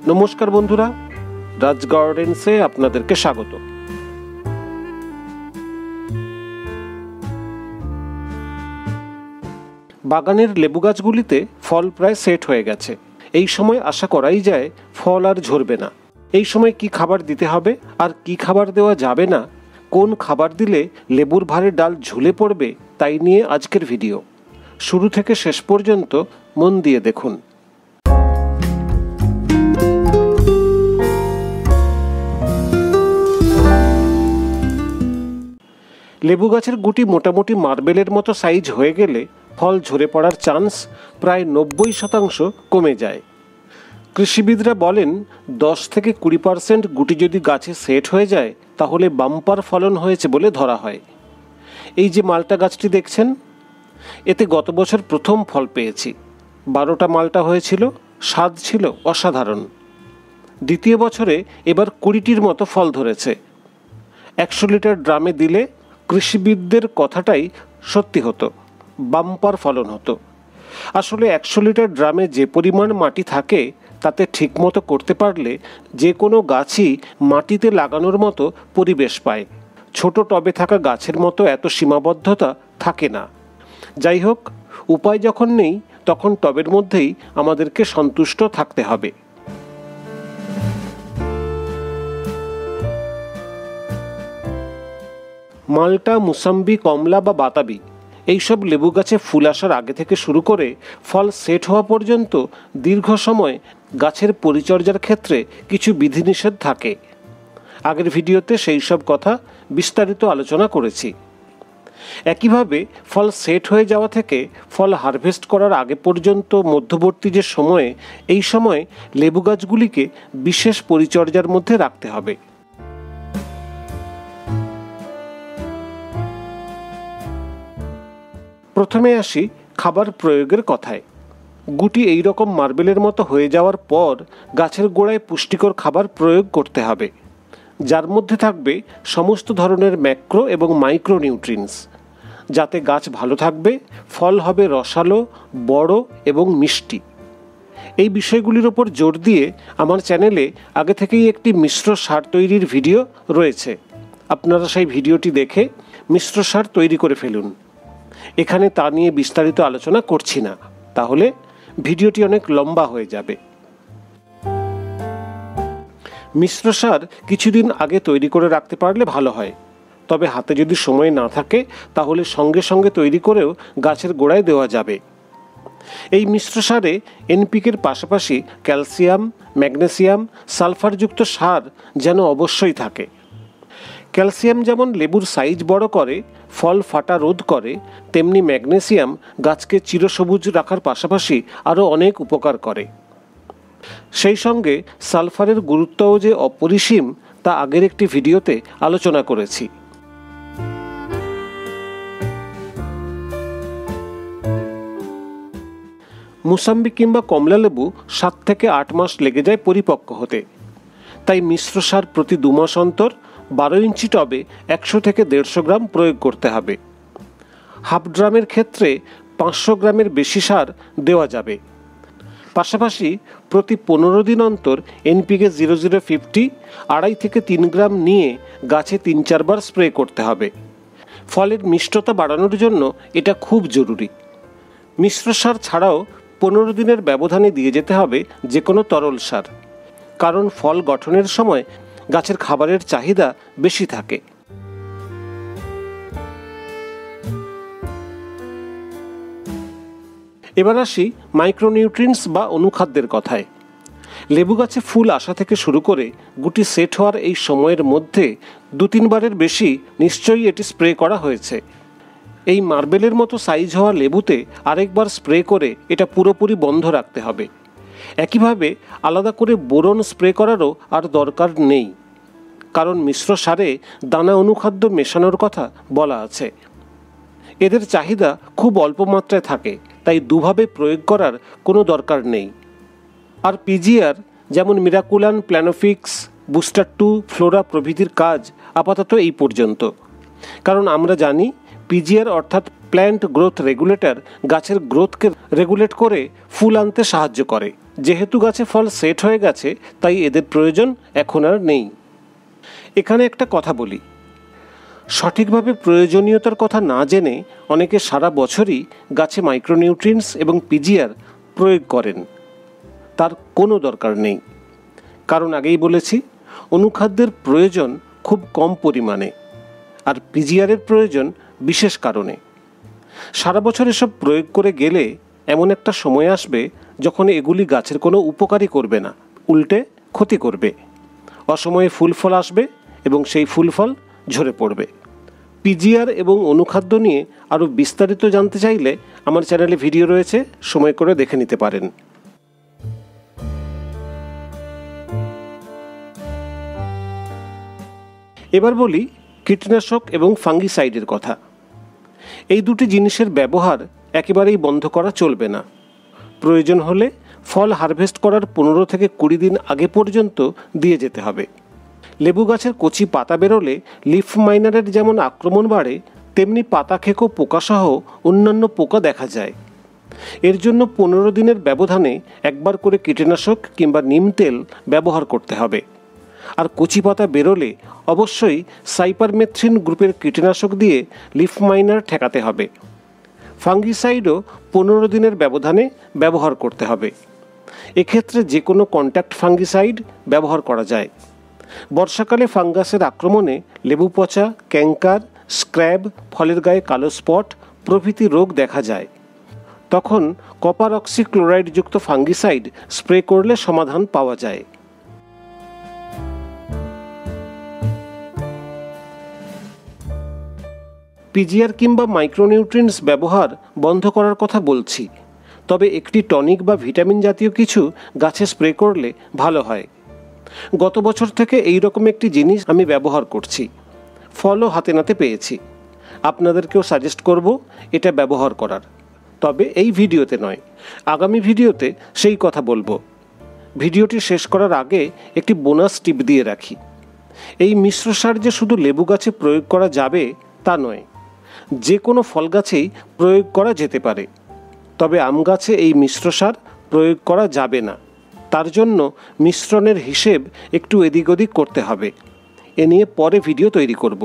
নমস্কার বন্ধুরা, রাজ গার্ডেন্সে আপনাদেরকে স্বাগত। বাগানের লেবু গাছগুলিতে ফল প্রায় সেট হয়ে গেছে। এই সময় আশা করাই যায় ফল আর ঝরবে না। এই সময় কি খাবার দিতে হবে আর কি খাবার দেওয়া যাবে না, কোন খাবার দিলে লেবুর ভারে ডাল ঝুলে পড়বে, তাই নিয়ে আজকের ভিডিও। শুরু থেকে শেষ পর্যন্ত মন দিয়ে দেখুন। লেবু গাছের গুটি মোটামুটি মার্বেলের মতো সাইজ হয়ে গেলে ফল ঝরে পড়ার চান্স প্রায় 90% কমে যায়। কৃষিবিদরা বলেন 10 থেকে 20% গুটি যদি গাছে সেট হয়ে যায় তাহলে বাম্পার ফলন হয়েছে বলে ধরা হয়। এই যে মালটা গাছটি দেখছেন, এতে গত বছর প্রথম ফল পেয়েছি। 12টা মালটা হয়েছিল, স্বাদ ছিল অসাধারণ। দ্বিতীয় বছরে এবার 20টির মতো ফল ধরেছে। 100 লিটার ড্রামে দিলে কৃষিবিদদের কথাটাই সত্যি হতো, বাম্পার ফলন হতো। আসলে 100 লিটার ড্রামে যে পরিমাণ মাটি থাকে তাতে ঠিকমতো করতে পারলে যে কোনো গাছই মাটিতে লাগানোর মতো পরিবেশ পায়। ছোট টবে থাকা গাছের মতো এত সীমাবদ্ধতা থাকে না। যাই হোক, উপায় যখন নেই তখন টবের মধ্যেই আমাদেরকে সন্তুষ্ট থাকতে হবে। মালটা, মুসাম্বি, কমলা বা বাতাবি এইসব লেবু গাছে ফুল আসার আগে থেকে শুরু করে ফল সেট হওয়া পর্যন্ত দীর্ঘ সময় গাছের পরিচর্যার ক্ষেত্রে কিছু বিধিনিষেধ থাকে। আগের ভিডিওতে সেই সব কথা বিস্তারিত আলোচনা করেছি। একইভাবে ফল সেট হয়ে যাওয়া থেকে ফল হারভেস্ট করার আগে পর্যন্ত মধ্যবর্তী যে সময়ে, এই সময় লেবু গাছগুলিকে বিশেষ পরিচর্যার মধ্যে রাখতে হবে। প্রথমে আসি খাবার প্রয়োগের কথায়। গুটি এই রকম মার্বেলের মতো হয়ে যাওয়ার পর গাছের গোড়ায় পুষ্টিকর খাবার প্রয়োগ করতে হবে, যার মধ্যে থাকবে সমস্ত ধরনের ম্যাক্রো এবং মাইক্রো নিউট্রিয়েন্টস, যাতে গাছ ভালো থাকবে, ফল হবে রসালো, বড় এবং মিষ্টি। এই বিষয়গুলির ওপর জোর দিয়ে আমার চ্যানেলে আগে থেকেই একটি মিশ্র সার তৈরির ভিডিও রয়েছে। আপনারা সেই ভিডিওটি দেখে মিশ্র সার তৈরি করে ফেলুন। এখানে তা নিয়ে বিস্তারিত আলোচনা করছি না, তাহলে ভিডিওটি অনেক লম্বা হয়ে যাবে। মিশ্র সার কিছুদিন আগে তৈরি করে রাখতে পারলে ভালো হয়, তবে হাতে যদি সময় না থাকে তাহলে সঙ্গে সঙ্গে তৈরি করেও গাছের গোড়ায় দেওয়া যাবে। এই মিশ্র সারে এনপিকের পাশাপাশি ক্যালসিয়াম, ম্যাগনেসিয়াম, সালফারযুক্ত সার যেন অবশ্যই থাকে। ক্যালসিয়াম যেমন লেবুর সাইজ বড় করে, ফল ফাটা রোধ করে, তেমনি ম্যাগনেসিয়াম গাছকে চিরসবুজ রাখার পাশাপাশি আরও অনেক উপকার করে। সেই সঙ্গে সালফারের গুরুত্বও যে অপরিসীম তা আগের একটি ভিডিওতে আলোচনা করেছি। মুসাম্বি কিংবা কমলা লেবু 7 থেকে 8 মাস লেগে যায় পরিপক্ক হতে। তাই মিশ্র সার প্রতি 2 মাস অন্তর 12 ইঞ্চি টবে 100 থেকে 150 গ্রাম প্রয়োগ করতে হবে। হাফ ড্রামের ক্ষেত্রে 500 গ্রামের বেশি সার দেওয়া যাবে। পাশাপাশি প্রতি 15 দিন অন্তর এনপিকে 0050 2.5 থেকে 3 গ্রাম নিয়ে গাছে 3-4 বার স্প্রে করতে হবে। ফলের মিষ্টতা বাড়ানোর জন্য এটা খুব জরুরি। মিশ্র সার ছাড়াও 15 দিনের ব্যবধানে দিয়ে যেতে হবে যে কোনো তরল সার, কারণ ফল গঠনের সময় গাছের খাবারের চাহিদা বেশি থাকে। এবার আসি মাইক্রোনিউট্রিয়েন্টস বা অনুখাদ্যের কথায়। লেবু গাছে ফুল আসা থেকে শুরু করে গুটি সেট হওয়ার এই সময়ের মধ্যে 2-3 বারের বেশি নিশ্চয়ই এটি স্প্রে করা হয়েছে। এই মার্বেলের মতো সাইজ হওয়া লেবুতে আরেকবার স্প্রে করে এটা পুরোপুরি বন্ধ রাখতে হবে। একইভাবে আলাদা করে বোরন স্প্রে করারও আর দরকার নেই, কারণ মিশ্র সারে দানা অনুখাদ্য মেশানোর কথা বলা আছে। এদের চাহিদা খুব অল্প মাত্রায় থাকে, তাই দুভাবে প্রয়োগ করার কোনো দরকার নেই। আর পিজিআর যেমন মিরাকুলান, প্ল্যানোফিক্স, বুস্টার 2, ফ্লোরা প্রভৃতির কাজ আপাতত এই পর্যন্ত, কারণ আমরা জানি পিজিআর অর্থাৎ প্ল্যান্ট গ্রোথ রেগুলেটর গাছের গ্রোথকে রেগুলেট করে ফুল আনতে সাহায্য করে। যেহেতু গাছে ফল সেট হয়ে গেছে তাই এদের প্রয়োজন এখন আর নেই। এখানে একটা কথা বলি, সঠিকভাবে প্রয়োজনীয়তার কথা না জেনে অনেকে সারা বছরই গাছে মাইক্রোনিউট্রিয়েন্টস এবং পিজিআর প্রয়োগ করেন। তার কোনো দরকার নেই, কারণ আগেই বলেছি অনুখাদ্যের প্রয়োজন খুব কম পরিমাণে, আর পিজিআরের প্রয়োজন বিশেষ কারণে। সারা বছর এসব প্রয়োগ করে গেলে এমন একটা সময় আসবে যখন এগুলি গাছের কোনো উপকারই করবে না, উল্টে ক্ষতি করবে। অসময়ে ফুল ফল আসবে এবং সেই ফুল ফল ঝরে পড়বে। পিজিআর এবং অনুখাদ্য নিয়ে আরও বিস্তারিত জানতে চাইলে আমার চ্যানেলে ভিডিও রয়েছে, সময় করে দেখে নিতে পারেন। এবার বলি কীটনাশক এবং ফাঙ্গিসাইডের কথা। এই দুটি জিনিসের ব্যবহার একেবারেই বন্ধ করা চলবে না। প্রয়োজন হলে ফল হারভেস্ট করার 15 থেকে 20 দিন আগে পর্যন্ত দিয়ে যেতে হবে। লেবু গাছের কচি পাতা বেরোলে লিফ মাইনারের যেমন আক্রমণ বাড়ে, তেমনি পাতা খেকো পোকাসহ অন্যান্য পোকা দেখা যায়। এর জন্য 15 দিনের ব্যবধানে একবার করে কীটনাশক কিংবা নিম তেল ব্যবহার করতে হবে। আর কচি পাতা বেরোলে অবশ্যই সাইপারমেথ্রিন গ্রুপের কীটনাশক দিয়ে লিফ মাইনার ঠেকাতে হবে। ফাঙ্গিসাইডও 15 দিনের ব্যবধানে ব্যবহার করতে হবে। এক্ষেত্রে যে কোনো কন্ট্যাক্ট ফাঙ্গিসাইড ব্যবহার করা যায়। বর্ষাকালে ফাঙ্গাসের আক্রমণে লেবু পচা, ক্যাঙ্কার, স্ক্র্যাব, ফলের গায়ে কালো স্পট প্রভৃতি রোগ দেখা যায়। তখন কপার অক্সিক্লোরাইডযুক্ত ফাঙ্গিসাইড স্প্রে করলে সমাধান পাওয়া যায়। পিজিআর কিংবা মাইক্রোনিউট্রিয়েন্টস ব্যবহার বন্ধ করার কথা বলছি, তবে একটি টনিক বা ভিটামিন জাতীয় কিছু গাছে স্প্রে করলে ভালো হয়। গত বছর থেকে এই রকম একটি জিনিস আমি ব্যবহার করছি, ফলও হাতে নাতে পেয়েছি। আপনাদেরকেও সাজেস্ট করব এটা ব্যবহার করার, তবে এই ভিডিওতে নয়, আগামী ভিডিওতে সেই কথা বলবো। ভিডিওটি শেষ করার আগে একটি বোনাস টিপ দিয়ে রাখি। এই মিশ্র সার যে শুধু লেবু গাছে প্রয়োগ করা যাবে তা নয়, যে কোনো ফল গাছেই প্রয়োগ করা যেতে পারে। তবে আম গাছে এই মিশ্র সার প্রয়োগ করা যাবে না। তার জন্য মিশ্রণের হিসেব একটু এদিক ওদিক করতে হবে। এ নিয়ে পরে ভিডিও তৈরি করব।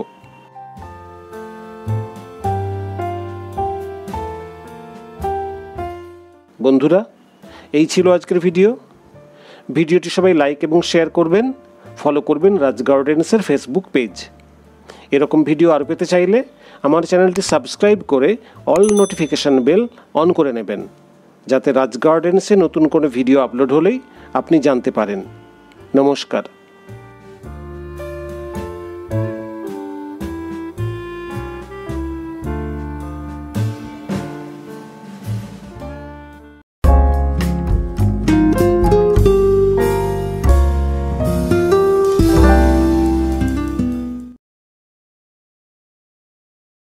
বন্ধুরা, এই ছিল আজকের ভিডিওটি সবাই লাইক এবং শেয়ার করবেন, ফলো করবেন রাজ গার্ডেন্সের ফেসবুক পেজ। এরকম ভিডিও আর পেতে চাইলে আমার চ্যানেলটি সাবস্ক্রাইব করে অল নোটিফিকেশান বেল অন করে নেবেন, যাতে রাজ গার্ডেন্সে নতুন কোনো ভিডিও আপলোড হলেই আপনি জানতে পারেন। নমস্কার।